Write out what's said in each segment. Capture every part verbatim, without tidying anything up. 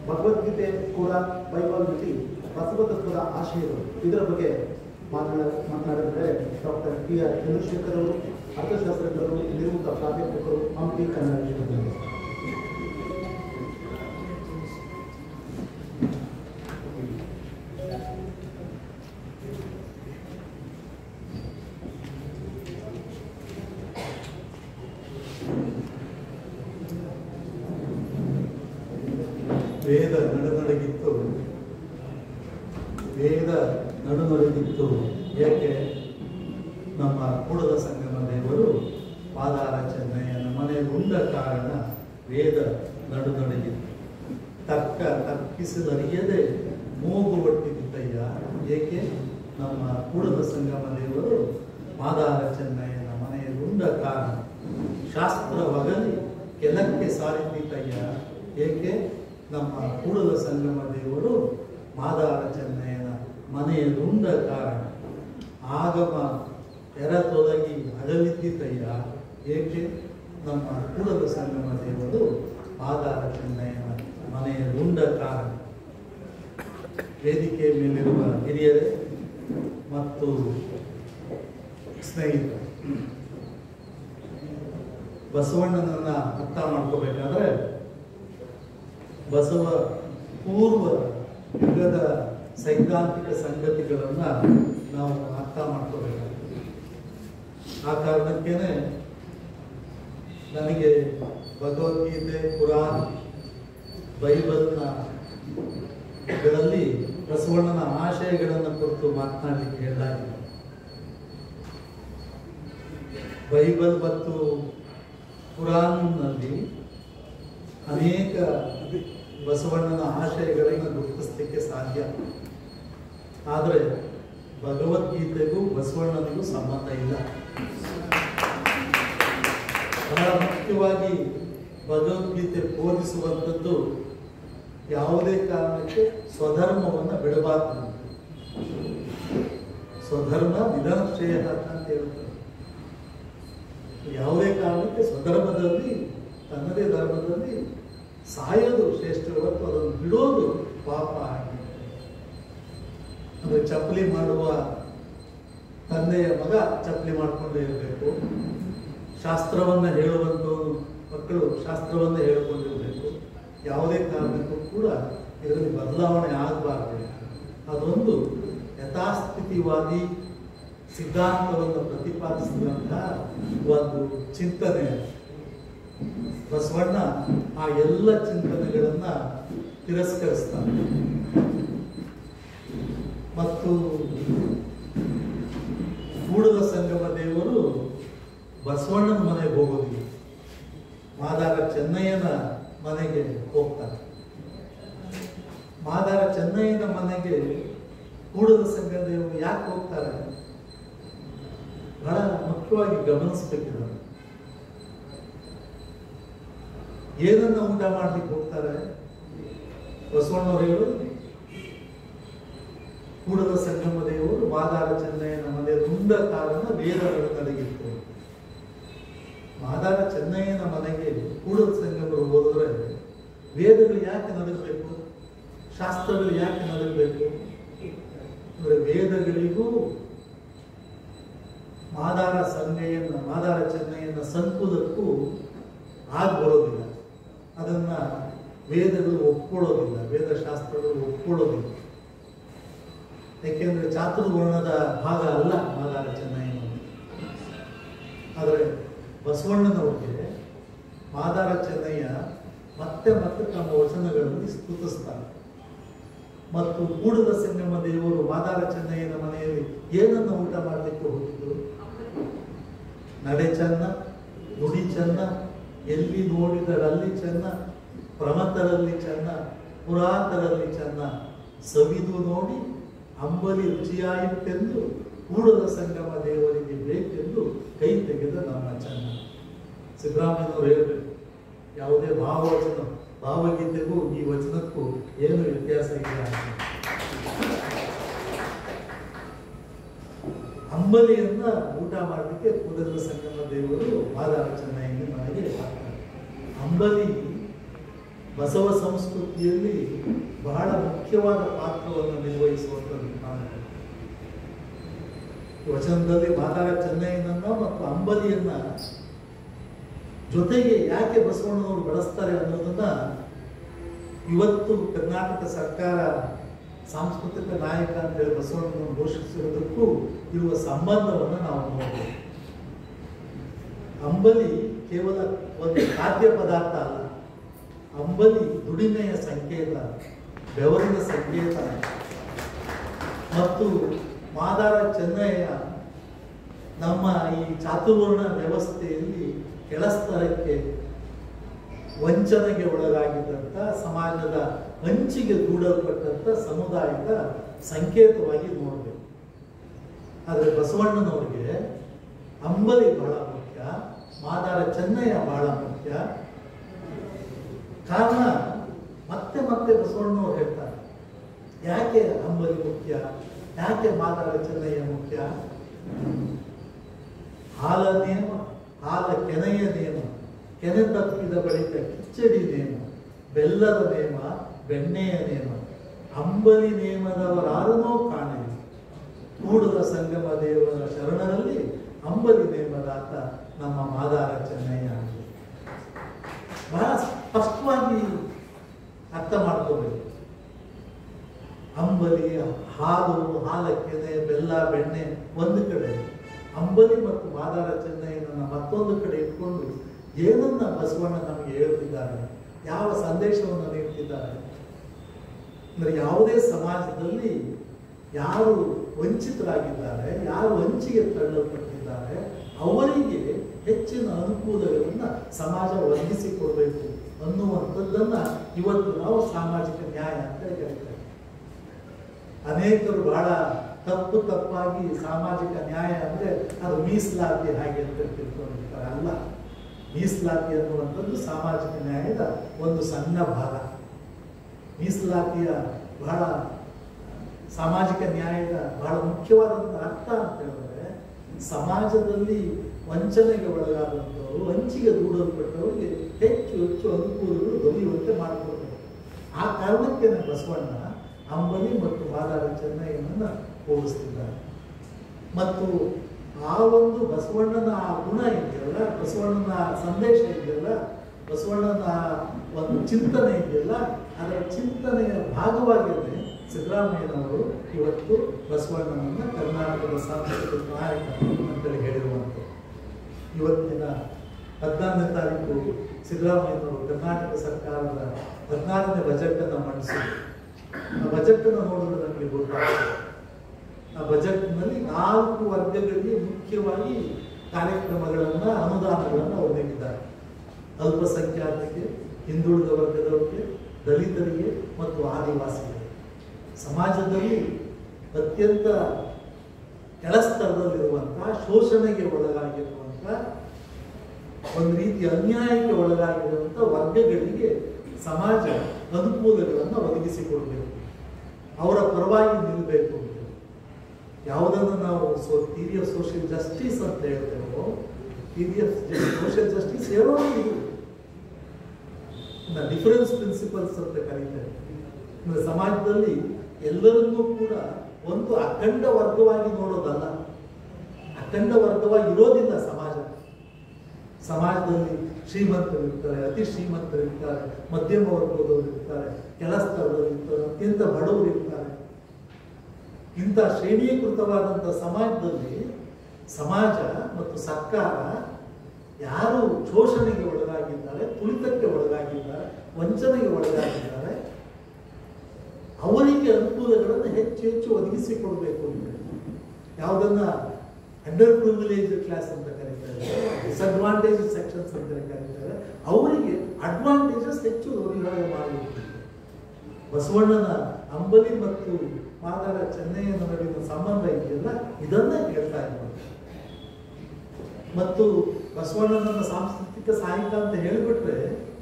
ಭಗವದ್ಗೀತೆ ಕೂಡ ಬೈಬಲ್ನಲ್ಲಿ ಬಸವತತ್ವದ ಆಶಯಗಳು ಇದರ ಬಗ್ಗೆ ಮಾತನಾಡ ಮಾತನಾಡಿದರೆ ಡಾಕ್ಟರ್ ಪಿ ಆರ್ ಚಂದ್ರಶೇಖರ್ ಅವರು, ಅರ್ಥಶಾಸ್ತ್ರಜ್ಞರು, ನಿವೃತ್ತ ಪ್ರಾಧ್ಯಾಪಕರು, ಹಂಪಿ ಕನ್ನಡ ವಿಶ್ವವಿದ್ಯಾಲಯ. ವೇದ ನಡುನಡುಗಿತ್ತು ವೇದ ನಡುನಡುಗಿತ್ತು ಏಕೆ? ನಮ್ಮ ಕೂಡಲ ಸಂಗಮ ದೇವರು ಪಾದಾರ ಚೆನ್ನಯ್ಯನ ಮನೆ ಉಂಡ ಕಾರಣ ವೇದ ನಡುನಡುಗಿತ್ತು. ತರ್ಕ ತರ್ಕಿಸಲರಿಯದೆ ಮೂಗು ಒಟ್ಟಿದ್ದಯ್ಯ ಏಕೆ? ನಮ್ಮ ಕೂಡಲ ಸಂಗಮ ದೇವರು ಪಾದಾರ ಚೆನ್ನಯ್ಯನ ಮನೆಯಲ್ಲಿ ಉಂಡ ಕಾರಣ. ಶಾಸ್ತ್ರವಗಲಿ ಕೆಲಕ್ಕೆ ಸಾರಿದ್ದಯ್ಯ ಏಕೆ? ನಮ್ಮ ಕೂಡಲ ಸಂಗಮ ದೇವರು ಮಾದಾರ ಚೆನ್ನಯ್ಯನ ಮನೆಯದುಂಡ ಕಾರಣ. ಆಗಮ ತೆರತೊಲಗಿ ಅಗಲಿದ್ದಯ್ಯ ಏಕೆ? ನಮ್ಮ ಕೂಡಲ ಸಂಗಮ ದೇವರು ಮಾದಾರ ಚೆನ್ನಯ್ಯನ ಮನೆಯದುಂಡ ಕಾರಣ. ವೇದಿಕೆ ಮೇಲಿರುವ ಹಿರಿಯರೇ ಮತ್ತು ಸ್ನೇಹಿತರು, ಬಸವಣ್ಣನನ್ನ ಅರ್ಥ ಮಾಡ್ಕೋಬೇಕಾದ್ರೆ ಬಸವ ಪೂರ್ವ ಯುಗದ ಸೈದ್ಧಾಂತಿಕ ಸಂಗತಿಗಳನ್ನ ನಾವು ಅರ್ಥ ಮಾಡ್ಕೋಬೇಕಾಗ್ತದೆ. ಆ ಕಾರಣಕ್ಕೇನೆ ನನಗೆ ಭಗವದ್ಗೀತೆ, ಪುರಾಣ, ಬೈಬಲ್ನ ಗಳಲ್ಲಿ ಬಸವಣ್ಣನ ಆಶಯಗಳನ್ನು ಕುರಿತು ಮಾತನಾಡಲಿಕ್ಕೆ ಹೇಳಲಾಗಿದೆ. ಬೈಬಲ್ ಮತ್ತು ಪುರಾಣದಲ್ಲಿ ಅನೇಕ ಬಸವಣ್ಣನ ಆಶಯಗಳನ್ನು ಗುರುತಿಸಲಿಕ್ಕೆ ಸಾಧ್ಯ. ಆದರೆ ಭಗವದ್ಗೀತೆಗೂ ಬಸವಣ್ಣನಿಗೂ ಸಂಬಂಧ ಇಲ್ಲ. ಬಹಳ ಮುಖ್ಯವಾಗಿ ಭಗವದ್ಗೀತೆ ಬೋಧಿಸುವಂಥದ್ದು ಯಾವುದೇ ಕಾರಣಕ್ಕೆ ಸ್ವಧರ್ಮವನ್ನು ಬಿಡಬಾರದು. ಸ್ವಧರ್ಮ ನಿಧನಶ್ರೇಯ ಅಂತ ಹೇಳ್ತಾರೆ. ಯಾವುದೇ ಕಾರಣಕ್ಕೆ ಸ್ವಧರ್ಮದಲ್ಲಿ, ತನ್ನದೇ ಧರ್ಮದಲ್ಲಿ ಸಾಯೋದು ಶ್ರೇಷ್ಠ ಹೊರತು ಅದನ್ನು ಬಿಡೋದು ಪಾಪ ಆಗಿ. ಅಂದರೆ ಚಪ್ಪಲಿ ಮಾಡುವ ತಂದೆಯ ಮಗ ಚಪ್ಪಲಿ ಮಾಡಿಕೊಂಡೇ ಇರಬೇಕು. ಶಾಸ್ತ್ರವನ್ನು ಹೇಳುವಂಥ ಮಕ್ಕಳು ಶಾಸ್ತ್ರವನ್ನೇ ಹೇಳಿಕೊಂಡಿರಬೇಕು. ಯಾವುದೇ ಕಾರಣಕ್ಕೂ ಕೂಡ ಇದರಲ್ಲಿ ಬದಲಾವಣೆ ಆಗಬಾರ್ದು. ಅದೊಂದು ಯಥಾಸ್ಥಿತಿವಾದಿ ಸಿದ್ಧಾಂತವನ್ನು ಪ್ರತಿಪಾದಿಸಿದಂತಹ ಒಂದು ಚಿಂತನೆ. ಬಸವಣ್ಣ ಆ ಎಲ್ಲ ಚಿಂತನೆಗಳನ್ನ ತಿರಸ್ಕರಿಸ್ತಾನೆ. ಮತ್ತು ಕೂಡಲ ಸಂಗಮ ದೇವರು ಬಸವಣ್ಣನ ಮನೆಗೆ ಹೋಗೋದಿಲ್ಲ, ಮಾದಾರ ಚೆನ್ನಯ್ಯನ ಮನೆಗೆ ಹೋಗ್ತಾರೆ. ಮಾದಾರ ಚೆನ್ನಯ್ಯನ ಮನೆಗೆ ಕೂಡಲ ಸಂಗಮ ದೇವರು ಯಾಕೆ ಹೋಗ್ತಾರೆ? ಬಹಳ ಮುಖ್ಯವಾಗಿ ಗಮನಿಸಬೇಕಿದೆ. ಏನನ್ನ ಊಟ ಮಾಡ್ಲಿಕ್ಕೆ ಹೋಗ್ತಾರೆ ಬಸವಣ್ಣವರು ಹೇಳು? ಕೂಡಲ ಸಂಗಮ ದೇವರು ಮಾದಾರ ಚೆನ್ನಯ್ಯನ ಮನೆ ರುಂಡ ಕಾರಣ ವೇದಗಳು ನಡಗಿತ್ತು. ಮಾದಾರ ಚೆನ್ನಯ್ಯನ ಮನೆಗೆ ಕೂಡಲ ಸಂಗಮರು ಹೋದ್ರೆ ವೇದಗಳು ಯಾಕೆ ನಡಗಬೇಕು? ಶಾಸ್ತ್ರಗಳು ಯಾಕೆ ನಡಗಬೇಕು? ಅಂದ್ರೆ ವೇದಗಳಿಗೂ ಮಾದಾರ ಸಂಗಯ್ಯನ ಮಾದಾರ ಚೆನ್ನಯ್ಯನ ಸಂಕುಲಕ್ಕೂ ಆಗ ಬರೋದಿಲ್ಲ. ಅದನ್ನ ವೇದಗಳು ಒಪ್ಕೊಳ್ಳೋದಿಲ್ಲ, ವೇದಶಾಸ್ತ್ರಗಳು ಒಪ್ಕೊಳ್ಳೋದಿಲ್ಲ. ಯಾಕೆಂದ್ರೆ ಚಾತುರ್ವರ್ಣದ ಭಾಗ ಅಲ್ಲ ಮಾದಾರ ಚೆನ್ನಯ್ಯನ. ಆದರೆ ಬಸವಣ್ಣನವರಿಗೆ ಮಾದಾರ ಚೆನ್ನಯ್ಯ ಮತ್ತೆ ಮತ್ತೆ ತಮ್ಮ ವಚನಗಳಲ್ಲಿ ಸ್ತುತಿಸ್ತಾರೆ. ಮತ್ತು ಕೂಡಲ ಸಂಗಮ ದೇವರು ಮಾದಾರ ಚೆನ್ನಯ್ಯನ ಮನೆಯಲ್ಲಿ ಏನನ್ನು ಊಟ ಮಾಡಲಿಕ್ಕೆ ಹೋಗಿದ್ರು? ನಡೆ ಚೆನ್ನ, ನುಡಿ ಚೆನ್ನ, ಎಲ್ಲಿ ನೋಡಿದರಲ್ಲಿ ಚೆನ್ನ, ಪ್ರಮತರಲ್ಲಿ ಚೆನ್ನ, ಪುರಾತರಲ್ಲಿ ಚೆನ್ನ, ಸವಿದು ನೋಡಿ ಅಂಬಲಿ ರುಚಿಯಾಯಿತೆಂದು ಕೂಡಲ ಸಂಗಮ ದೇವರಿಗೆ ಬೇಕೆಂದು ಕೈ ತೆಗೆದ ನಮ್ಮ ಚೆನ್ನ. ಸಿದ್ದರಾಮಯ್ಯನವರು ಹೇಳಬೇಕು, ಯಾವುದೇ ಭಾವವಚನ ಭಾವಗೀತೆಗೂ ಈ ವಚನಕ್ಕೂ ಏನು ವ್ಯತ್ಯಾಸ ಇಲ್ಲ. ಅಂಬಲಿಯನ್ನ ಊಟ ಮಾಡಲಿಕ್ಕೆ ಕೂಡಲ ಸಂಗಮ ದೇವರು ಮಾದಾರ ಚೆನ್ನಯ್ಯನ ಮನೆಗೆ ಹಾಕ್ತಾರೆ. ಅಂಬಲಿ ಬಸವ ಸಂಸ್ಕೃತಿಯಲ್ಲಿ ಮುಖ್ಯವಾದ ಪಾತ್ರವನ್ನು ನಿರ್ವಹಿಸುವಂಥದ್ದು ಕಾಣುತ್ತೆ. ವಚನದಲ್ಲಿ ಮಾದಾರ ಚೆನ್ನಯ್ಯನನ್ನ ಮತ್ತು ಅಂಬಲಿಯನ್ನ ಜೊತೆಗೆ ಯಾಕೆ ಬಸವಣ್ಣನವರು ಬಳಸ್ತಾರೆ ಅನ್ನೋದನ್ನ ಇವತ್ತು ಕರ್ನಾಟಕ ಸರ್ಕಾರ ಸಾಂಸ್ಕೃತಿಕ ನಾಯಕ ಅಂತೇಳಿ ಬಸವಣ್ಣನವರು ಘೋಷಿಸಿರುವುದಕ್ಕೂ ಇರುವ ಸಂಬಂಧವನ್ನು ನಾವು ನೋಡ್ತೀವಿ. ಅಂಬಲಿ ಕೇವಲ ಒಂದು ಖಾದ್ಯ ಪದಾರ್ಥ ಅಲ್ಲ, ಅಂಬಲಿ ದುಡಿಮೆಯ ಸಂಕೇತ, ಬೆವರಿನ ಸಂಕೇತ. ಮತ್ತು ಮಾದಾರ ಚೆನ್ನಯ್ಯ ನಮ್ಮ ಈ ಚಾತುರ್ವರ್ಣ ವ್ಯವಸ್ಥೆಯಲ್ಲಿ ಕೆಳಸ್ತರಕ್ಕೆ ವಂಚನೆಗೆ ಒಳಗಾಗಿದ್ದಂಥ ಸಮಾಜದ ಅಂಚಿಗೆ ದೂಡಲ್ಪಟ್ಟಂಥ ಸಮುದಾಯದ ಸಂಕೇತವಾಗಿ ನೋಡಬೇಕು. ಆದರೆ ಬಸವಣ್ಣನವರಿಗೆ ಅಂಬಲಿ ಬಹಳ ಮುಖ್ಯ, ಮಾದಾರ ಚೆನ್ನಯ್ಯ ಬಹಳ ಮುಖ್ಯ. ಕಾರಣ ಮತ್ತೆ ಮತ್ತೆ ಬಸವಣ್ಣನವರು ಹೇಳ್ತಾರೆ, ಯಾಕೆ ಅಂಬಲಿ ಮುಖ್ಯ, ಯಾಕೆ ಮಾದಾರ ಚೆನ್ನಯ್ಯ ಮುಖ್ಯ? ಹಾಲ ನೇಮ, ಹಾಲ ಕೆನೆಯ ನೇಮ, ಕೆನೆ ತಪ್ಪಿದ ಬಳಿಕ ಕಿಚ್ಚಡಿ ನೇಮ, ಬೆಲ್ಲದ ನೇಮ, ಬೆಣ್ಣೆಯ ನೇಮ, ಅಂಬಲಿ ನೇಮದವರಾರನೋ ಕಾಣೆ, ಕೂಡಲ ಸಂಗಮ ದೇವರ ಶರಣರಲ್ಲಿ ಅಂಬಲಿ ನೇಮದಾತ ನಮ್ಮ ಮಾದಾರ ಚೆನ್ನಯ್ಯ. ಬಹಳ ಸ್ಪಷ್ಟವಾಗಿ ಅರ್ಥ ಮಾಡ್ಕೋಬೇಕು. ಅಂಬಲಿ, ಹಾಲು, ಹಾಲ ಕೆನೆ, ಬೆಲ್ಲ, ಬೆಣ್ಣೆ ಒಂದು ಕಡೆ, ಅಂಬಲಿ ಮತ್ತು ಮಾದಾರ ಚೆನ್ನಯ್ಯನನ್ನ ಮತ್ತೊಂದು ಕಡೆ ಇಟ್ಕೊಂಡು ಏನನ್ನ ಬಸವಣ್ಣ ನಮಗೆ ಹೇಳ್ತಿದ್ದಾರೆ, ಯಾವ ಸಂದೇಶವನ್ನು ನೀಡ್ತಿದ್ದಾರೆ ಅಂದ್ರೆ, ಯಾವುದೇ ಸಮಾಜದಲ್ಲಿ ಯಾರು ವಂಚಿತರಾಗಿದ್ದಾರೆ, ಯಾರು ವಂಚಿಗೆ ತಳ್ಳಲ್ಪಟ್ಟಿದ್ದಾರೆ, ಅವರಿಗೆ ಹೆಚ್ಚಿನ ಅನುಕೂಲಗಳನ್ನ ಸಮಾಜ ಒದಗಿಸಿಕೊಡ್ಬೇಕು ಅನ್ನುವಂಥದ್ದನ್ನ ಇವತ್ತು ನಾವು ಸಾಮಾಜಿಕ ನ್ಯಾಯ ಅಂತ ಹೇಳ್ತೇವೆ. ಅನೇಕರು ಬಹಳ ತಪ್ಪು ತಪ್ಪಾಗಿ ಸಾಮಾಜಿಕ ನ್ಯಾಯ ಅಂದ್ರೆ ಅದು ಮೀಸಲಾತಿ ಹಾಗೆ ಅಂತ ತಿಳ್ಕೊಂಡಿರ್ತಾರೆ. ಅಲ್ಲ, ಮೀಸಲಾತಿ ಅನ್ನುವಂಥದ್ದು ಸಾಮಾಜಿಕ ನ್ಯಾಯದ ಒಂದು ಸಣ್ಣ ಭಾಗ. ಮೀಸಲಾತಿಯ ಬಹಳ ಸಾಮಾಜಿಕ ನ್ಯಾಯದ ಬಹಳ ಮುಖ್ಯವಾದಂಥ ಅರ್ಥ ಅಂತ ಹೇಳಿದ್ರೆ, ಸಮಾಜದಲ್ಲಿ ವಂಚನೆಗೆ ಒಳಗಾದಂಥವರು, ಹಂಚಿಗೆ ದೂಡಲ್ಪಟ್ಟವರಿಗೆ ಹೆಚ್ಚು ಹೆಚ್ಚು ಅನುಕೂಲಗಳು ದೊರೆಯುವಂತೆ ಮಾಡಿಕೊಡ್ತಾರೆ. ಆ ಕಾರಣಕ್ಕೆ ಬಸವಣ್ಣ ಅಂಬಲಿ ಮತ್ತು ಮಾದಾರ ಚೆನ್ನಯ್ಯನನ್ನ ಹೋಲಿಸ್ತಿದ್ದಾರೆ. ಮತ್ತು ಆ ಒಂದು ಬಸವಣ್ಣನ ಆ ಗುಣ ಇದೆಯಲ್ಲ, ಬಸವಣ್ಣನ ಸಂದೇಶ ಇದೆಯಲ್ಲ, ಬಸವಣ್ಣನ ಒಂದು ಚಿಂತನೆ ಇದೆಯಲ್ಲ, ಅದರ ಚಿಂತನೆಯ ಭಾಗವಾಗಿಯೇ ಸಿದ್ದರಾಮಯ್ಯನವರು ಇವತ್ತು ಬಸವಣ್ಣನನ್ನ ಕರ್ನಾಟಕದ ಸಾಂಸ್ಕೃತಿಕ ನಾಯಕ ಅಂತೇಳಿ ಹೇಳಿರುವಂಥದ್ದು. ಇವತ್ತಿನ ಹದಿನಾರನೇ ತಾರೀಕು ಸಿದ್ದರಾಮಯ್ಯನವರು ಕರ್ನಾಟಕ ಸರ್ಕಾರದ ಹದಿನಾರನೇ ಬಜೆಟ್ ಅನ್ನು ಮಂಡಿಸಿದರು. ಆ ಬಜೆಟ್ ಅನ್ನು ನೋಡಿದ್ರೆ ನಮಗೆ ಗೊತ್ತಾಗ್ತದೆ, ಆ ಬಜೆಟ್ ನಲ್ಲಿ ನಾಲ್ಕು ವರ್ಗಗಳಿಗೆ ಮುಖ್ಯವಾಗಿ ಕಾರ್ಯಕ್ರಮಗಳನ್ನ, ಅನುದಾನಗಳನ್ನ ಅವರು ನೀಡಿದ್ದಾರೆ. ಅಲ್ಪಸಂಖ್ಯಾತರಿಗೆ, ಹಿಂದುಳಿದ ವರ್ಗದವರಿಗೆ, ದಲಿತರಿಗೆ ಮತ್ತು ಆದಿವಾಸಿಗಳಿಗೆ. ಸಮಾಜದಲ್ಲಿ ಅತ್ಯಂತ ಕೆಳಸ್ತರದಲ್ಲಿರುವಂತಹ, ಶೋಷಣೆಗೆ ಒಳಗಾಗಿರುವಂತ, ಒಂದು ರೀತಿಯ ಅನ್ಯಾಯಕ್ಕೆ ಒಳಗಾಗಿರುವಂತ ವರ್ಗಗಳಿಗೆ ಸಮಾಜ ಅನುಕೂಲಗಳನ್ನು ಒದಗಿಸಿಕೊಡ್ಬೇಕು, ಅವರ ಪರವಾಗಿ ನಿಲ್ಲಬೇಕು ಅಂತ. ಯಾವುದನ್ನು ನಾವು so theory of social justice ಅಂತ ಹೇಳ್ತೇವೋ, ಥಿಯರಿ ಆಫ್ ಸೋಷಿಯಲ್ ಜಸ್ಟಿಸ್ ಹೇಳೋದು ಇದು ಡಿಫರೆನ್ಸ್ ಪ್ರಿನ್ಸಿಪಲ್ಸ್ ಅಂತ ಕರೀತೇವೆ. ಅಂದ್ರೆ ಸಮಾಜದಲ್ಲಿ ಎಲ್ಲರನ್ನೂ ಕೂಡ ಒಂದು ಅಖಂಡ ವರ್ಗವಾಗಿ ನೋಡೋದಲ್ಲ, ಅಖಂಡ ವರ್ಗವಾಗಿ ಇರೋದಿಲ್ಲ ಸಮಾಜ. ಸಮಾಜದಲ್ಲಿ ಶ್ರೀಮಂತರು ಇರ್ತಾರೆ, ಅತಿ ಶ್ರೀಮಂತರು ಇರ್ತಾರೆ, ಮಧ್ಯಮ ವರ್ಗದವರು ಇರ್ತಾರೆ, ಕೆಳ ಸ್ತರದಲ್ಲಿ ಇರ್ತಾರೆ, ಅತ್ಯಂತ ಬಡವರು ಇರ್ತಾರೆ. ಇಂಥ ಶ್ರೇಣೀಕೃತವಾದಂಥ ಸಮಾಜದಲ್ಲಿ ಸಮಾಜ ಮತ್ತು ಸರ್ಕಾರ ಯಾರು ಶೋಷಣೆಗೆ ಒಳಗಾಗಿದ್ದಾರೆ, ತುಳಿತಕ್ಕೆ ಒಳಗಾಗಿದ್ದಾರೆ, ವಂಚನೆಗೆ ಒಳಗಾಗಿದ್ದಾರೆ, ಅವರಿಗೆ ಅನುಕೂಲಗಳನ್ನು ಹೆಚ್ಚು ಹೆಚ್ಚು ಒದಗಿಸಿಕೊಡ್ಬೇಕು ಅಂತ. ಯಾವುದನ್ನ ಅಂಡರ್ ಪ್ರಿವಿಲೇಜ್ ಕ್ಲಾಸ್ ಅಂತ ಕರೀತಾರೆ, ಡಿಸ್ಅಡ್ವಾಂಟೇಜ್ ಸೆಕ್ಷನ್ಸ್ ಅಂತ ಕರೀತಾರೆ, ಅವರಿಗೆ ಅಡ್ವಾಂಟೇಜಸ್ ಹೆಚ್ಚು ಒದಗಿ ಮಾಡಬೇಕು. ಬಸವಣ್ಣನ ಅಂಬಲಿ ಮತ್ತು ಮಾದಾರ ಚೆನ್ನಯ್ಯನ ನಡುವಿನ ಸಂಬಂಧ ಇದೆಯಲ್ಲ, ಇದನ್ನ ಹೇಳ್ತಾ ಇದ್ದಾರೆ. ಮತ್ತು ಬಸವಣ್ಣನ ಸಾಂಸ್ಕೃತಿಕ ಸಾಹಿತ್ಯ ಅಂತ ಹೇಳಿಬಿಟ್ರೆ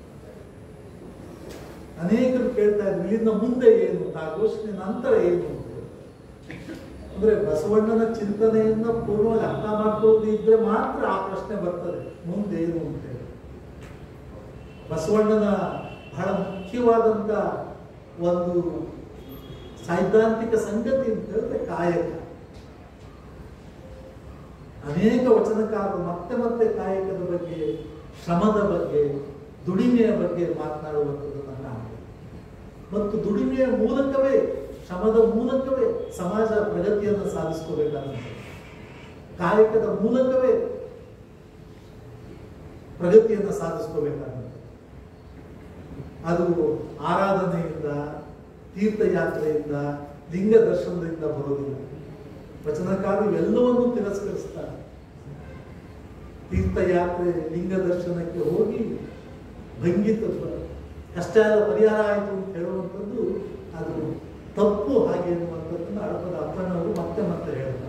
ಅನೇಕರು ಕೇಳ್ತಾ ಇದ್ರು, ಇಲ್ಲಿಂದ ಮುಂದೆ ಏನು, ಆ ಘೋಷಣೆ ನಂತರ ಏನು ಅಂತ. ಅಂದ್ರೆ ಬಸವಣ್ಣನ ಚಿಂತನೆಯನ್ನ ಪೂರ್ಣವಾಗಿ ಅರ್ಥ ಮಾಡ್ಕೊಳ್ಳೋದು ಇದ್ರೆ ಮಾತ್ರ ಆ ಪ್ರಶ್ನೆ ಬರ್ತದೆ, ಮುಂದೆ ಏನು ಅಂತೇಳಿ. ಬಸವಣ್ಣನ ಬಹಳ ಮುಖ್ಯವಾದಂತ ಒಂದು ಸೈದ್ಧಾಂತಿಕ ಸಂಗತಿ ಅಂತ ಹೇಳಿದ್ರೆ ಕಾಯಕ. ಅನೇಕ ವಚನಕಾರರು ಮತ್ತೆ ಮತ್ತೆ ಕಾಯಕದ ಬಗ್ಗೆ, ಶ್ರಮದ ಬಗ್ಗೆ, ದುಡಿಮೆಯ ಬಗ್ಗೆ ಮಾತನಾಡುವಂಥದ್ದನ್ನು ಕಾಣ್ತೇವೆ. ಮತ್ತು ದುಡಿಮೆಯ ಮೂಲಕವೇ, ಶ್ರಮದ ಮೂಲಕವೇ ಸಮಾಜ ಪ್ರಗತಿಯನ್ನು ಸಾಧಿಸ್ಕೋಬೇಕಾಗುತ್ತೆ. ಕಾಯಕದ ಮೂಲಕವೇ ಪ್ರಗತಿಯನ್ನು ಸಾಧಿಸ್ಕೋಬೇಕಾಗುತ್ತೆ. ಅದು ಆರಾಧನೆಯಿಂದ, ತೀರ್ಥಯಾತ್ರೆಯಿಂದ, ಲಿಂಗ ದರ್ಶನದಿಂದ ಬರೋದಿಲ್ಲ. ವಚನಕಾರರು ಇವೆಲ್ಲವನ್ನೂ ತಿರಸ್ಕರಿಸ್ತಾರೆ. ತೀರ್ಥಯಾತ್ರೆ, ಲಿಂಗ ದರ್ಶನಕ್ಕೆ ಹೋಗಿ ಭಂಗಿತ ಕಷ್ಟದ ಪರಿಹಾರ ಆಯಿತು ಅಂತ ಹೇಳುವಂಥದ್ದು ಅದು ತಪ್ಪು. ಹಾಗೆ ಎನ್ನುವಂಥದ್ದನ್ನು ಅಡಪದ ಅಪ್ಪನವರು ಮತ್ತೆ ಮತ್ತೆ ಹೇಳ್ತಾರೆ.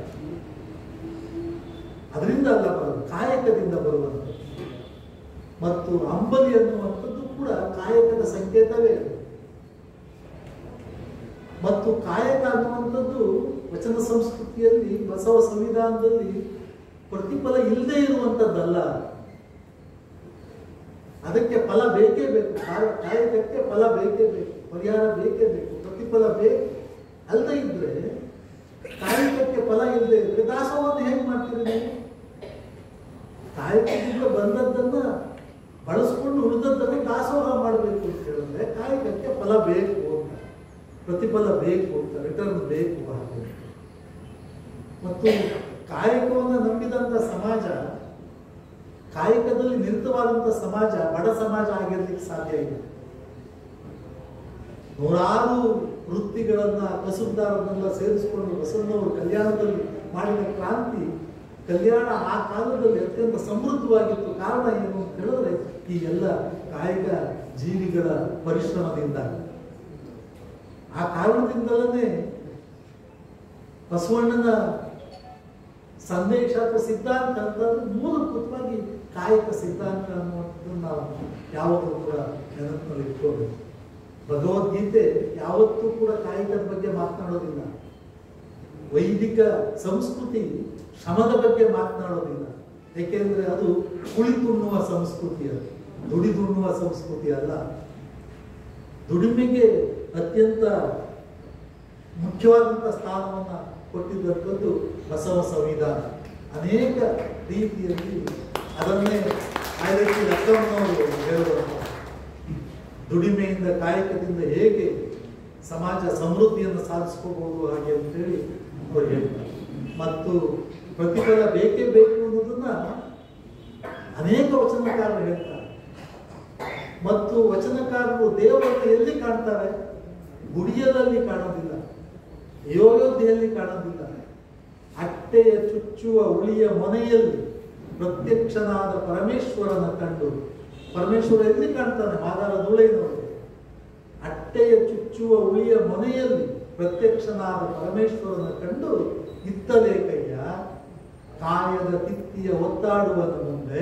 ಅದರಿಂದ ಅಲ್ಲ ಬರೋದು, ಕಾಯಕದಿಂದ ಬರುವಂಥದ್ದು. ಮತ್ತು ಅಂಬಲಿ ಅನ್ನುವಂಥದ್ದು ಕೂಡ ಕಾಯಕದ ಸಂಕೇತವೇ. ಮತ್ತು ಕಾಯಕ ಅನ್ನುವಂಥದ್ದು ವಚನ ಸಂಸ್ಕೃತಿಯಲ್ಲಿ, ಬಸವ ಸಂವಿಧಾನದಲ್ಲಿ ಪ್ರತಿಫಲ ಇಲ್ಲದೆ ಇರುವಂಥದ್ದಲ್ಲ. ಅದಕ್ಕೆ ಫಲ ಬೇಕೇ ಬೇಕು. ಕಾಯಕಕ್ಕೆ ಫಲ ಬೇಕೇ ಬೇಕು, ಪರಿಹಾರ ಬೇಕೇ ಬೇಕು, ಪ್ರತಿಫಲ ಬೇಕು. ಅಲ್ಲದೆ ಇದ್ರೆ, ಕಾಯಕಕ್ಕೆ ಫಲ ಇಲ್ಲದೆ ಇದ್ರೆ ದಾಸೋಹವನ್ನು ಹೇಗೆ ಮಾಡ್ತೀರಿ ನೀವು? ಕಾಯಕದಿಂದ ಬಂದದ್ದನ್ನ ಬಳಸ್ಕೊಂಡು ಉಳಿದದ್ದನ್ನು ದಾಸೋಹ ಮಾಡಬೇಕು ಅಂತ ಹೇಳಿದ್ರೆ ಕಾಯಕಕ್ಕೆ ಫಲ ಬೇಕು ಅಂತ, ಪ್ರತಿಫಲ ಬೇಕು ಅಂತ, ರಿಟರ್ನ್ ಬೇಕು ಹಾಗೆ. ಮತ್ತು ಕಾಯಕವನ್ನು ನಂಬಿದಂಥ ಸಮಾಜ, ಕಾಯಕದಲ್ಲಿ ನಿರತವಾದಂಥ ಸಮಾಜ ಬಡ ಸಮಾಜ ಆಗಿರ್ಲಿಕ್ಕೆ ಸಾಧ್ಯ ಇಲ್ಲ. ನೂರಾರು ವೃತ್ತಿಗಳನ್ನ, ಕಸುಬುದಾರರನ್ನೆಲ್ಲ ಸೇರಿಸಿಕೊಂಡು ಬಸವಣ್ಣವರು ಕಲ್ಯಾಣದಲ್ಲಿ ಮಾಡಿದ ಕ್ರಾಂತಿ, ಕಲ್ಯಾಣ ಆ ಕಾಲದಲ್ಲಿ ಅತ್ಯಂತ ಸಮೃದ್ಧವಾಗಿತ್ತು. ಕಾರಣ ಏನು ಅಂತ ಹೇಳಿದ್ರೆ ಈ ಎಲ್ಲ ಕಾಯಕ ಜೀವಿಗಳ ಪರಿಶ್ರಮದಿಂದ. ಆ ಕಾರಣದಿಂದಲೇ ಬಸವಣ್ಣನ ಸಂದೇಶ ಅಥವಾ ಸಿದ್ಧಾಂತ ಅಂತಂದ್ರೆ ಮೂಲಭೂತವಾಗಿ ಕಾಯಕ ಸಿದ್ಧಾಂತ ಅನ್ನುವಂಥದ್ದನ್ನು ನಾವು ಯಾವಾಗಲೂ ಕೂಡ ನೆನಪಿನಲ್ಲಿ ಇಟ್ಕೋಬೇಕು. ಭಗವದ್ಗೀತೆ ಯಾವತ್ತೂ ಕೂಡ ಕಾಯಕದ ಬಗ್ಗೆ ಮಾತನಾಡೋದಿಲ್ಲ. ವೈದಿಕ ಸಂಸ್ಕೃತಿ ಶ್ರಮದ ಬಗ್ಗೆ ಮಾತನಾಡೋದಿಲ್ಲ. ಏಕೆಂದ್ರೆ ಅದು ಕುಳಿತುಣ್ಣುವ ಸಂಸ್ಕೃತಿ, ಅದು ದುಡಿದುಣ್ಣುವ ಸಂಸ್ಕೃತಿ ಅಲ್ಲ. ದುಡಿಮೆಗೆ ಅತ್ಯಂತ ಮುಖ್ಯವಾದಂಥ ಸ್ಥಾನವನ್ನು ಕೊಟ್ಟಿದ್ದಂಥದ್ದು ಬಸವ ಸಂವಿಧಾನ. ಅನೇಕ ರೀತಿಯಲ್ಲಿ ಅದನ್ನೇ ಆಯ್ಕೆ ಲಕ್ಕಮ್ಮನವರು ಹೇಳುವಂಥ ದುಡಿಮೆಯಿಂದ, ಕಾಯಕದಿಂದ ಹೇಗೆ ಸಮಾಜ ಸಮೃದ್ಧಿಯನ್ನು ಸಾಧಿಸ್ಕೋಬಹುದು ಹಾಗೆ ಅಂತೇಳಿ ಅವರು ಹೇಳ್ತಾರೆ. ಮತ್ತು ಪ್ರತಿಫಲ ಬೇಕೇ ಬೇಕು ಅನ್ನೋದನ್ನ ಅನೇಕ ವಚನಕಾರರು ಹೇಳ್ತಾರೆ. ಮತ್ತು ವಚನಕಾರರು ದೇವರನ್ನು ಎಲ್ಲಿ ಕಾಣ್ತಾರೆ? ಗುಡಿಯಲಲ್ಲಿ ಕಾಣೋದಿಲ್ಲ, ಅಯೋಧ್ಯೆಯಲ್ಲಿ ಕಾಣೋದಿಲ್ಲ, ಅಟ್ಟೆಯ ಚುಚ್ಚುವ ಉಳಿಯ ಮನೆಯಲ್ಲಿ ಪ್ರತ್ಯಕ್ಷನಾದ ಪರಮೇಶ್ವರನ ಕಂಡು. ಪರಮೇಶ್ವರ ಎಲ್ಲಿ ಕಾಣ್ತಾನೆ? ಮಾದಾರ ಧೂಳೈನವರು. ಅಟ್ಟೆಯ ಚುಚ್ಚುವ ಉಳಿಯ ಮನೆಯಲ್ಲಿ ಪ್ರತ್ಯಕ್ಷನಾದ ಪರಮೇಶ್ವರನ ಕಂಡು ಇತ್ತಲೇ ಕೈಯ ಕಾಯದ ತಿತ್ತಿಯ ಒತ್ತಾಡುವನ ಮುಂದೆ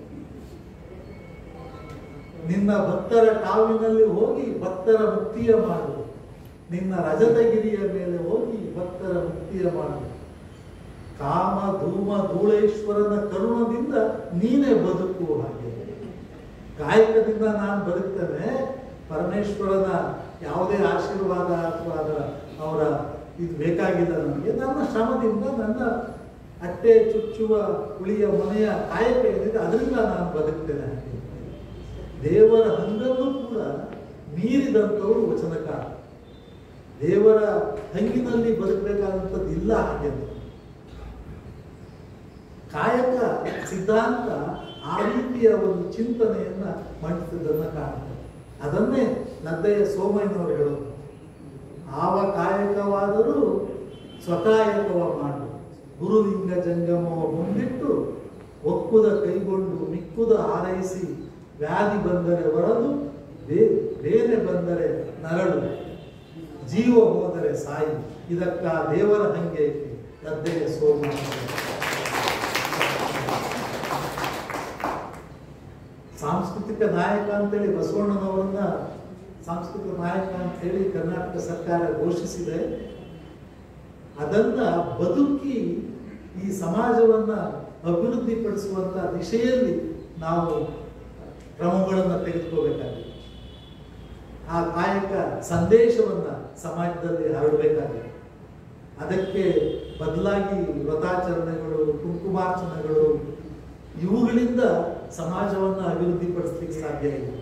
ನಿನ್ನ ಭಕ್ತರ ಕಾವಿನಲ್ಲಿ ಹೋಗಿ ಭಕ್ತರ ಮುಕ್ತಿಯ ಮಾಡು. ನಿನ್ನ ರಜತಗಿರಿಯ ಮೇಲೆ ಹೋಗಿ ಭಕ್ತರ ಮುಕ್ತಿಯ ಮಾಡು. ಕಾಮ ಧೂಮ ಧೂಳೇಶ್ವರನ ಕರುಣದಿಂದ ನೀನೇ ಬದುಕು. ಹಾಗೆ ಕಾಯಕದಿಂದ ನಾನು ಬದುಕ್ತೇನೆ, ಪರಮೇಶ್ವರನ ಯಾವುದೇ ಆಶೀರ್ವಾದ ಅಥವಾ ಅದರ ಅವರ ಇದು ಬೇಕಾಗಿಲ್ಲ ನನಗೆ. ನನ್ನ ಶ್ರಮದಿಂದ, ನನ್ನ ಅಟ್ಟೆ ಚುಚ್ಚುವ ಉಳಿಯ ಮನೆಯ ಕಾಯಕ ಏನಿದೆ ಅದರಿಂದ ನಾನು ಬದುಕ್ತೇನೆ. ಹಾಗೆ ದೇವರ ಹಂಗನ್ನು ಕೂಡ ಮೀರಿದಂಥವರು ವಚನಕಾರ. ದೇವರ ಹಂಗಿನಲ್ಲಿ ಬದುಕಬೇಕಾದಂಥದ್ದು ಇಲ್ಲ. ಹಾಗೆ ಕಾಯಕ ಸಿದ್ಧಾಂತ ಆ ರೀತಿಯ ಒಂದು ಚಿಂತನೆಯನ್ನ ಮಂಡಿಸಿದ್ದನ್ನು ಕಾಣುತ್ತೆ. ಅದನ್ನೇ ನದ್ದಯ್ಯ ಸೋಮಯ್ಯನವರು ಹೇಳೋದು, ಆವ ಕಾಯಕವಾದರೂ ಸ್ವಕಾಯಕವ ಮಾಡು, ಗುರುಲಿಂಗ ಜಂಗಮವ ಮುಂದಿಟ್ಟು ಒಕ್ಕುದ ಕೈಗೊಂಡು ಮಿಕ್ಕುದ ಹಾರೈಸಿ, ವ್ಯಾಧಿ ಬಂದರೆ ಹೊರದು ಬೇರೆ ಬಂದರೆ ನರಳು, ಜೀವ ಹೋದರೆ ಸಾಯಿ, ಇದಕ್ಕ ದೇವರ ಹಂಗೆ ನದ್ದಯ್ಯ ಸೋಮಯ್ಯ. ಸಾಂಸ್ಕೃತಿಕ ನಾಯಕ ಅಂತೇಳಿ ಬಸವಣ್ಣನವರನ್ನ ಸಾಂಸ್ಕೃತಿಕ ನಾಯಕ ಅಂತ ಹೇಳಿ ಕರ್ನಾಟಕ ಸರ್ಕಾರ ಘೋಷಿಸಿದೆ. ಅದನ್ನ ಬದುಕಿ ಈ ಸಮಾಜವನ್ನ ಅಭಿವೃದ್ಧಿಪಡಿಸುವಂತ ದಿಶೆಯಲ್ಲಿ ನಾವು ಕ್ರಮಗಳನ್ನು ತೆಗೆದುಕೋಬೇಕಾಗಿದೆ. ಆ ಕಾಯಕ ಸಂದೇಶವನ್ನ ಸಮಾಜದಲ್ಲಿ ಹರಡಬೇಕಾಗಿದೆ. ಅದಕ್ಕೆ ಬದಲಾಗಿ ವ್ರತಾಚರಣೆಗಳು, ಕುಂಕುಮಾರ್ಚನೆಗಳು ಇವುಗಳಿಂದ ಸಮಾಜವನ್ನು ಅಭಿವೃದ್ಧಿಪಡಿಸಲಿಕ್ಕೆ ಸಾಧ್ಯ ಇಲ್ಲ.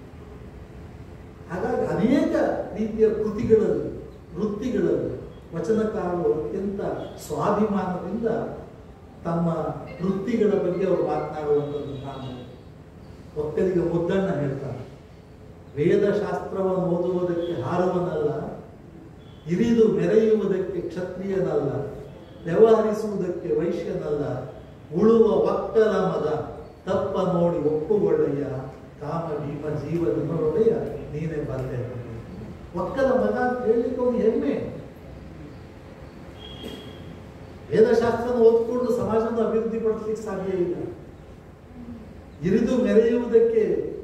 ಹಾಗಾಗಿ ಅನೇಕ ರೀತಿಯ ಕೃತಿಗಳಲ್ಲಿ, ವೃತ್ತಿಗಳಲ್ಲಿ ವಚನಕಾರರು ಅತ್ಯಂತ ಸ್ವಾಭಿಮಾನದಿಂದ ತಮ್ಮ ವೃತ್ತಿಗಳ ಬಗ್ಗೆ ಅವರು ಮಾತನಾಡುವಂಥದ್ದು ಕಾಣಬಹುದು. ಒಕ್ಕಲಿಗ ಮುದ್ದಣ್ಣ ಹೇಳ್ತಾರೆ, ವೇದಶಾಸ್ತ್ರವನ್ನು ಓದುವುದಕ್ಕೆ ಹಾರುವನಲ್ಲ, ಇರಿದು ಮೆರೆಯುವುದಕ್ಕೆ ಕ್ಷತ್ರಿಯನಲ್ಲ, ವ್ಯವಹರಿಸುವುದಕ್ಕೆ ವೈಶ್ಯನಲ್ಲ, ಉಳುವ ಒಕ್ಕಲ ಮದ ತಪ್ಪ ನೋಡಿ ಒಪ್ಪುಗೊಳ್ಳೆಯ, ಕಾಮ ಭೀಮ ಜೀವನ ನೋಡೆಯ ನೀನೇ ಬಲ್ಲೆ. ಒಕ್ಕಲ ಮಗ ಅಂತ ಹೇಳಲಿಕ್ಕೆ ಒಂದು ಹೆಮ್ಮೆ. ವೇದಶಾಸ್ತ್ರನ ಓದ್ಕೊಂಡು ಸಮಾಜವನ್ನು ಅಭಿವೃದ್ಧಿಪಡಿಸಲಿಕ್ಕೆ ಸಾಧ್ಯ ಇಲ್ಲ. ಇರಿದು ಮೆರೆಯುವುದಕ್ಕೆ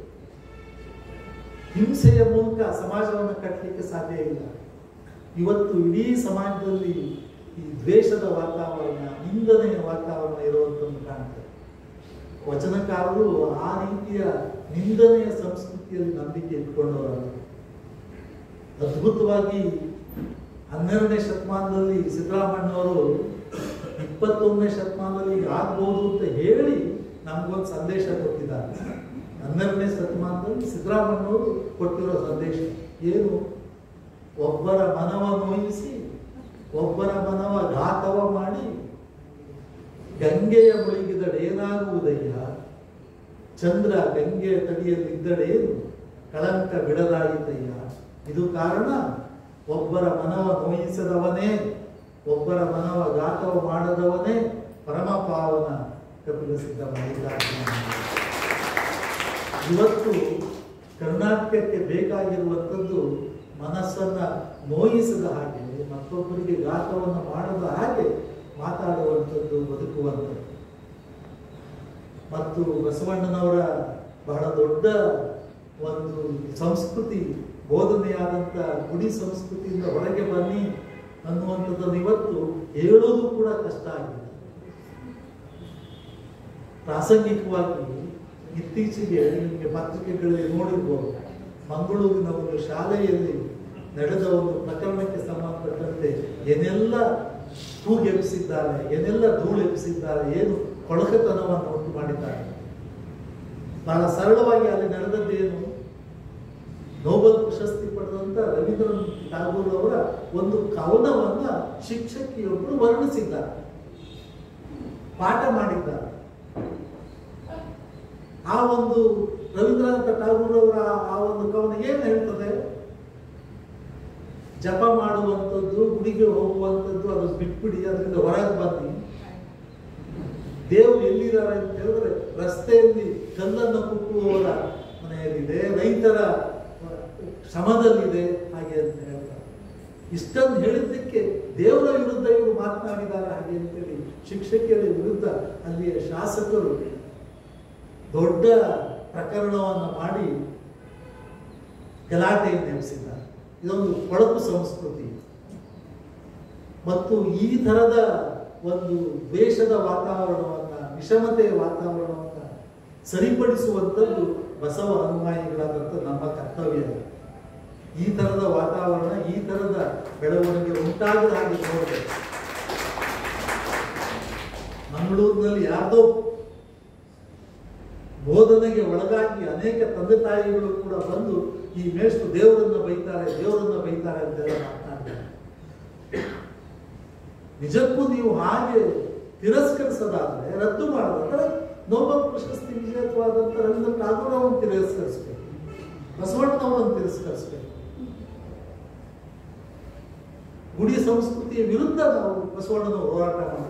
ಹಿಂಸೆಯ ಮೂಲಕ ಸಮಾಜವನ್ನು ಕಟ್ಟಲಿಕ್ಕೆ ಸಾಧ್ಯ ಇಲ್ಲ. ಇವತ್ತು ಇಡೀ ಸಮಾಜದಲ್ಲಿ ಈ ದ್ವೇಷದ ವಾತಾವರಣ, ನಿಂದನೆಯ ವಾತಾವರಣ ಇರುವಂತದ್ದು ಕಾಣ್ತದೆ. ವಚನಕಾರರು ಆ ರೀತಿಯ ನಿಂದನೆಯ ಸಂಸ್ಕೃತಿಯಲ್ಲಿ ನಂಬಿಕೆ ಇಟ್ಕೊಂಡವರು. ಅದ್ಭುತವಾಗಿ ಹನ್ನೆರಡನೇ ಶತಮಾನದಲ್ಲಿ ಸಿದ್ದರಾಮಣ್ಣವರು ಇಪ್ಪತ್ತೊಂದನೇ ಶತಮಾನದಲ್ಲಿ ಆಗ್ಬೋದು ಅಂತ ಹೇಳಿ ನಮಗೊಂದು ಸಂದೇಶ ಕೊಟ್ಟಿದ್ದಾರೆ. ಹನ್ನೆರಡನೇ ಶತಮಾನದಲ್ಲಿ ಸಿದ್ದರಾಮಣ್ಣವರು ಕೊಟ್ಟಿರೋ ಸಂದೇಶ ಏನು? ಒಬ್ಬರ ಮನವ ನೋಯಿಸಿ, ಒಬ್ಬರ ಮನವ ಘಾತವ ಮಾಡಿ, ಗಂಗೆಯ ಮುಳುಗಿದಡೇನಾಗುವುದಯ್ಯ, ಚಂದ್ರ ಗಂಗೆಯ ತಡಿಯಲ್ಲಿದ್ದಡೇನು, ಕಳಂಕ ಬಿಡದಾಯಿತಯ್ಯ. ಇದು ಕಾರಣ ಒಬ್ಬರ ಮನವ ನೋಯಿಸದವನೇ, ಒಬ್ಬರ ಮನವ ಘಾತವ ಮಾಡದವನೇ ಪರಮ ಪಾವನ ಕಪಿಲ ಸಿದ್ಧ ಮಲ್ಲಿಕಾರ್ಜುನ. ಇವತ್ತು ಕರ್ನಾಟಕಕ್ಕೆ ಬೇಕಾಗಿರುವಂಥದ್ದು ಮನಸ್ಸನ್ನ ನೋಯಿಸದ ಹಾಗೆ, ಮತ್ತೊಬ್ಬರಿಗೆ ಘಾತವನ್ನು ಮಾಡದ ಹಾಗೆ ಮಾತಾಡುವಂಥದ್ದು, ಬದುಕುವಂಥದ್ದು. ಮತ್ತು ಬಸವಣ್ಣನವರ ಬಹಳ ದೊಡ್ಡ ಒಂದು ಸಂಸ್ಕೃತಿ, ಬೋಧನೆಯಾದಂಥ ಗುಡಿ ಸಂಸ್ಕೃತಿಯಿಂದ ಹೊರಗೆ ಬನ್ನಿ ಅನ್ನುವಂಥದ್ದನ್ನು ಇವತ್ತು ಹೇಳೋದು ಕೂಡ ಕಷ್ಟ ಆಗಿದೆ. ಪ್ರಾಸಂಗಿಕವಾಗಿ ಇತ್ತೀಚೆಗೆ ನಿಮಗೆ ಪತ್ರಿಕೆಗಳಲ್ಲಿ ನೋಡಿರ್ಬೋದು, ಮಂಗಳೂರಿನ ಒಂದು ಶಾಲೆಯಲ್ಲಿ ನಡೆದ ಒಂದು ಪ್ರಕರಣಕ್ಕೆ ಸಂಬಂಧಪಟ್ಟಂತೆ ಏನೆಲ್ಲ ತೂಗೆಬ್ಬಿಸಿದ್ದಾರೆ, ಏನೆಲ್ಲ ಧೂಳೆಬ್ಬಿಸಿದ್ದಾರೆ, ಏನು ಕೊಳಕತನವನ್ನು ಉಂಟು ಮಾಡಿದ್ದಾರೆ. ಬಹಳ ಸರಳವಾಗಿ ಅಲ್ಲಿ ನಡೆದದ್ದೇನು? ನೋಬೆಲ್ ಪ್ರಶಸ್ತಿ ಪಡೆದಂತ ರವೀಂದ್ರನಾಥ್ ಟಾಗೂರ್ ಅವರ ಒಂದು ಕವನವನ್ನ ಶಿಕ್ಷಕಿಯೊಬ್ಬರು ವರ್ಣಿಸಿದ್ದಾರೆ, ಪಾಠ ಮಾಡಿದ್ದಾರೆ. ಆ ಒಂದು ರವೀಂದ್ರನಾಥ ಟಾಗೂರ್ ಅವರ ಆ ಒಂದು ಕವನ ಏನು ಹೇಳ್ತದೆ? ಜಪ ಮಾಡುವಂಥದ್ದು, ಗುಡಿಗೆ ಹೋಗುವಂಥದ್ದು ಅದು ಬಿಟ್ಬಿಡಿ, ಅದರಿಂದ ಹೊರಗೆ ಬನ್ನಿ. ದೇವರು ಎಲ್ಲಿದ್ದಾರೆ ಅಂತ ಹೇಳಿದ್ರೆ ರಸ್ತೆಯಲ್ಲಿ ಕಲ್ಲನ್ನು ಕುಟ್ಟುವವರ ಮನೆಯಲ್ಲಿದೆ, ರೈತರ ಶ್ರಮದಲ್ಲಿದೆ, ಹಾಗೆ ಅಂತ ಹೇಳ್ತಾರೆ. ಇಷ್ಟನ್ನು ಹೇಳಿದ್ದಕ್ಕೆ ದೇವರ ವಿರುದ್ಧ ಇವರು ಮಾತನಾಡಿದ್ದಾರೆ ಹಾಗೆ ಅಂತೇಳಿ ಶಿಕ್ಷಕಿಯರ ವಿರುದ್ಧ ಅಲ್ಲಿಯ ಶಾಸಕರು ದೊಡ್ಡ ಪ್ರಕರಣವನ್ನು ಮಾಡಿ ಗಲಾಟೆಯನ್ನು ಎಬ್ಬಿಸಿದ್ದಾರೆ. ಇದೊಂದು ಕೊಳಕು ಸಂಸ್ಕೃತಿ. ಮತ್ತು ಈ ತರದ ಒಂದು ದ್ವೇಷದ ವಾತಾವರಣವನ್ನ, ವಿಷಮತೆಯ ವಾತಾವರಣವನ್ನ ಸರಿಪಡಿಸುವಂಥದ್ದು ಬಸವ ಅನುಯಾಯಿಗಳಾದಂಥ ನಮ್ಮ ಕರ್ತವ್ಯ. ಈ ತರದ ವಾತಾವರಣ, ಈ ತರದ ಬೆಳವಣಿಗೆ ಉಂಟಾಗದ ಹಾಗೆ ನೋಡಬೇಕು. ಮಂಗಳೂರಿನಲ್ಲಿ ಯಾರ್ದೋ ಬೋಧನೆಗೆ ಒಳಗಾಗಿ ಅನೇಕ ತಂದೆ ತಾಯಿಗಳು ಕೂಡ ಬಂದು ಈ ಮೇಷ್ಟ್ರು ದೇವರನ್ನ ಬೈತಾರೆ, ದೇವರನ್ನ ಬೈತಾರೆ ಅಂತೆಲ್ಲ ಮಾತನಾಡ್ತಾರೆ. ನಿಜಕ್ಕೂ ನೀವು ಹಾಗೆ ತಿರಸ್ಕರಿಸೋದಾದ್ರೆ, ರದ್ದು ಮಾಡೋದಾದ್ರೆ ನೋಬೆಲ್ ಪ್ರಶಸ್ತಿ ವಿಜೇತವಾದಂಥ ರವೀಂದ್ರನಾಥ್ ಟಾಗೂರ್ ಅವರನ್ನು ತಿರಸ್ಕರಿಸಬೇಕು, ಬಸವಣ್ಣನವರನ್ನು ತಿರಸ್ಕರಿಸಬೇಕು. ಗುಡಿ ಸಂಸ್ಕೃತಿಯ ವಿರುದ್ಧ ನಾವು ಬಸವಣ್ಣನವರು ಹೋರಾಟ ಮಾಡಬೇಕು.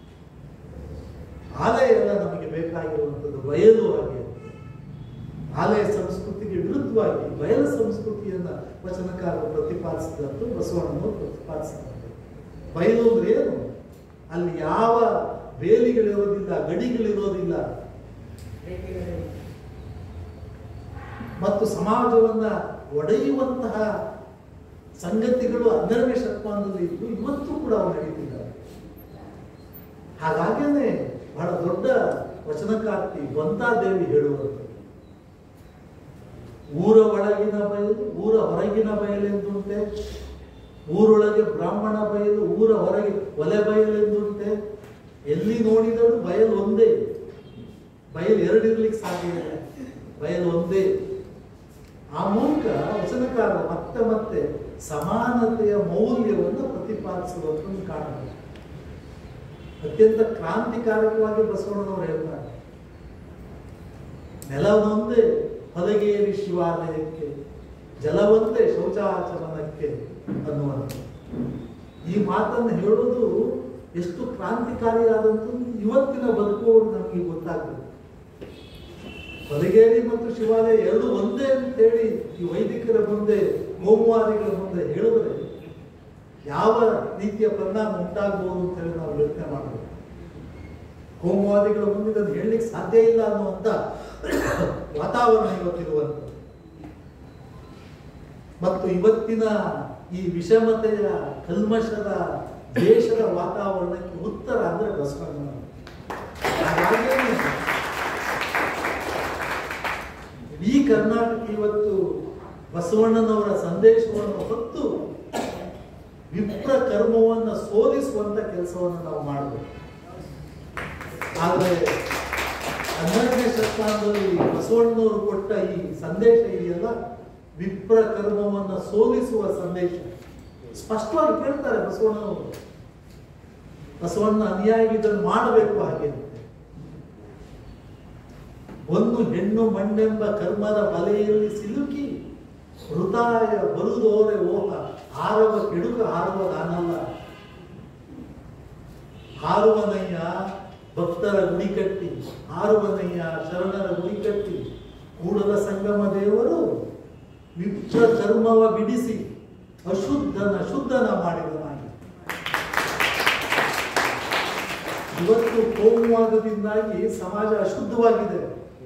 ಆಲಯ ಎಲ್ಲ ನಮಗೆ ಬೇಕಾಗಿರುವಂಥದ್ದು ಬಯಲು ಹಾಗೆ. ಆಲಯ ಸಂಸ್ಕೃತಿಗೆ ವಿರುದ್ಧವಾಗಿ ಬಯಲು ಸಂಸ್ಕೃತಿಯನ್ನ ವಚನಕಾರರು ಪ್ರತಿಪಾದಿಸಿದಂತೆ ಬಸವಣ್ಣನವರು ಪ್ರತಿಪಾದಿಸಿದ್ದಾರೆ. ಬಯಲು ಅಂದ್ರೆ ಏನು? ಅಲ್ಲಿ ಯಾವ ಬೇಲಿಗಳಿರೋದಿಲ್ಲ, ಗಡಿಗಳಿರೋದಿಲ್ಲ, ಮತ್ತು ಸಮಾಜವನ್ನ ಒಡೆಯುವಂತಹ ಸಂಗತಿಗಳು ಹನ್ನೆರಡನೇ ಶತಮಾನದಲ್ಲಿ ಇದ್ದು ಇವತ್ತು ಕೂಡ ಅವು ನಡೀತಿದ್ದಾರೆ. ಹಾಗಾಗೇನೆ ಬಹಳ ದೊಡ್ಡ ವಚನಕಾರ್ತಿ ಗೊಂತಾದೇವಿ ಹೇಳುವಂಥದ್ದು, ಊರ ಒಳಗಿನ ಬಯಲು ಊರ ಹೊರಗಿನ ಬಯಲೆಂದುಂಟೆ, ಊರೊಳಗೆ ಬ್ರಾಹ್ಮಣ ಬಯಲು ಊರ ಹೊರಗೆ ಒಲೆ ಬಯಲೆಂದುಂಟೆ. ಎಲ್ಲಿ ನೋಡಿದರೂ ಬಯಲು ಒಂದೇ, ಬಯಲು ಎರಡಿರ್ಲಿಕ್ಕೆ ಸಾಧ್ಯ ಇಲ್ಲ, ಬಯಲು ಒಂದೇ. ಆ ಮೂಲಕ ವಚನಕಾರ ಮತ್ತೆ ಮತ್ತೆ ಸಮಾನತೆಯ ಮೌಲ್ಯವನ್ನು ಪ್ರತಿಪಾದಿಸುವುದನ್ನು ಕಾಣಬಹುದು. ಅತ್ಯಂತ ಕ್ರಾಂತಿಕಾರಕವಾಗಿ ಬಸವಣ್ಣನವರು ಹೇಳ್ತಾರೆ, ನೆಲವೊಂದೇ ಹೊಲಗೇರಿ ಶಿವಾಲಯಕ್ಕೆ, ಜಲವಂತೆ ಶೌಚಾಚರಣಕ್ಕೆ ಅನ್ನುವಂಥ ಈ ಮಾತನ್ನು ಹೇಳೋದು ಎಷ್ಟು ಕ್ರಾಂತಿಕಾರಿಯಾದಂಥ ಇವತ್ತಿನ ಬದುಕುವವರು ನಮಗೆ ಗೊತ್ತಾಗ್ತದೆ. ಹೊಲಗೇರಿ ಮತ್ತು ಶಿವಾಲಯ ಎರಡು ಒಂದೇ ಅಂತೇಳಿ ಈ ವೈದಿಕರ ಮುಂದೆ, ಕೋಮುವಾದಿಗಳ ಮುಂದೆ ಹೇಳಿದ್ರೆ ಯಾವ ರೀತಿಯ ಪರಿಣಾಮ ಉಂಟಾಗಬಹುದು ಅಂತ ಹೇಳಿ ನಾವು ಯೋಚನೆ ಮಾಡಬೇಕು. ಕೋಮುವಾದಿಗಳ ಮುಂದೆ ಅದನ್ನು ಹೇಳಲಿಕ್ಕೆ ಸಾಧ್ಯ ಇಲ್ಲ ಅನ್ನುವಂಥ ವಾತಾವರಣ ಇವತ್ತಿರುವಂಥ ಮತ್ತು ಇವತ್ತಿನ ಈ ವಿಷಮತೆಯ ಕಲ್ಮಶದ ದೇಶದ ವಾತಾವರಣಕ್ಕೆ ಉತ್ತರ ಅಂದ್ರೆ ಬಸವಣ್ಣ. ಇಡೀ ಕರ್ನಾಟಕ ಇವತ್ತು ಬಸವಣ್ಣನವರ ಸಂದೇಶವನ್ನು ಹೊತ್ತು ವಿಪ್ರ ಕರ್ಮವನ್ನು ಸೋಲಿಸುವಂತ ಕೆಲಸವನ್ನು ನಾವು ಮಾಡಬೇಕು. ಆದರೆ ಹನ್ನೆರಡನೇ ಶತಮಾನದಲ್ಲಿ ಬಸವಣ್ಣನವರು ಕೊಟ್ಟ ಈ ಸಂದೇಶ ಇದೆಯಲ್ಲ, ವಿಪ್ರ ಕರ್ಮವನ್ನು ಸೋಲಿಸುವ ಸಂದೇಶ. ಸ್ಪಷ್ಟವಾಗಿ ಕೇಳ್ತಾರೆ ಬಸವಣ್ಣನವರು, ಬಸವಣ್ಣ ಅನುಯಾಯಿಗಳು ಇದನ್ನು ಮಾಡಬೇಕು. ಹಾಗೆ ಒಂದು ಹೆಣ್ಣು ಮಣ್ಣೆಂಬ ಕರ್ಮದ ಬಲೆಯಲ್ಲಿ ಸಿಲುಕಿ ಹೃದಯ ಬರುದೋರೆ ಓಹ ಹಾರವ ಕೆಡುಕ ಹಾರುವ ದಾನಲ್ಲ. ಹಾರುವನಯ್ಯ ಭಕ್ತರ ಗುಡಿ ಕಟ್ಟಿ, ಹಾರುವನಯ್ಯ ಶರಣರ ಗುಡಿ ಕಟ್ಟಿ, ಕೂಡಲ ಸಂಗಮ ದೇವರು ವಿಪ್ರ ಕರ್ಮವ ಬಿಡಿಸಿ ಅಶುದ್ಧನ ಶುದ್ಧನ ಮಾಡಿದನಾಗಿ. ಇವತ್ತು ಕೋಮುವಾದದಿಂದಾಗಿ ಸಮಾಜ ಅಶುದ್ಧವಾಗಿದೆ,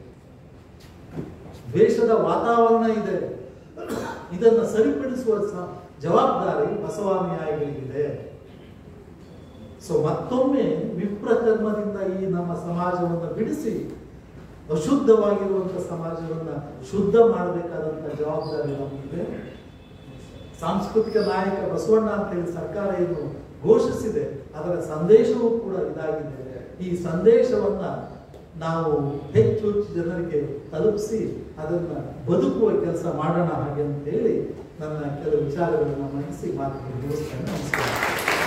ದ್ವೇಷದ ವಾತಾವರಣ ಇದೆ. ಇದನ್ನು ಸರಿಪಡಿಸುವ ಜವಾಬ್ದಾರಿ ಬಸವಾನುಯಾಯಿಗಳಿಗಿದೆ. ಸೊ ಮತ್ತೊಮ್ಮೆ ವಿಪ್ರಕರ್ಮದಿಂದ ಈ ನಮ್ಮ ಸಮಾಜವನ್ನು ಬಿಡಿಸಿ ಅಶುದ್ಧವಾಗಿರುವಂತಹ ಸಮಾಜವನ್ನು ಶುದ್ಧ ಮಾಡಬೇಕಾದಂತ ಜವಾಬ್ದಾರಿ ನಮಗಿದೆ. ಸಾಂಸ್ಕೃತಿಕ ನಾಯಕ ಬಸವಣ್ಣ ಅಂತ ಹೇಳಿ ಸರ್ಕಾರ ಏನು ಘೋಷಿಸಿದೆ, ಅದರ ಸಂದೇಶವೂ ಕೂಡ ಇದಾಗಿದೆ. ಈ ಸಂದೇಶವನ್ನ ನಾವು ಹೆಚ್ಚು ಹೆಚ್ಚು ಜನರಿಗೆ ತಲುಪಿಸಿ ಅದನ್ನ ಬದುಕುವ ಕೆಲಸ ಮಾಡೋಣ ಹಾಗೆ ಅಂತ ಹೇಳಿ ನನ್ನ ಕೆಲವು ವಿಚಾರಗಳನ್ನು ಮಂಡಿಸಿ ಮಾತುಗಳು ಮುಗಿಸ್ತೇನೆ. ನಮಸ್ಕಾರ.